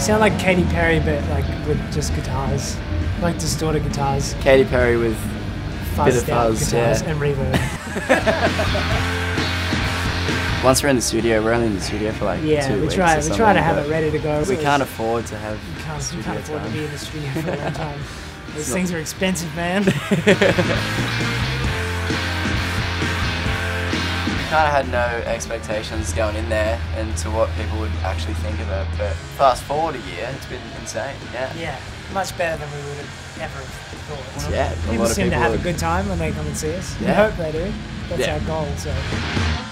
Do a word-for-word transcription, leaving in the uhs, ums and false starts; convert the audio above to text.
sound like Katy Perry, but like with just guitars, like distorted guitars. Katy Perry with Fuzzed bit of out fuzz, guitars yeah. and reverb. Once we're in the studio, we're only in the studio for like Yeah, two we weeks try. or We something, try to have but it ready to go. We So can't afford to have You can't, you studio can't afford time. to be in the studio for a long time. These not- things are expensive, man. We kind of had no expectations going in there into what people would actually think of it, but fast forward a year, it's been insane, yeah. Yeah, much better than we would have ever thought. Yeah, a People lot of seem to people have a would- good time when they come and see us. We Yeah. hope they do. That's Yeah. our goal, so.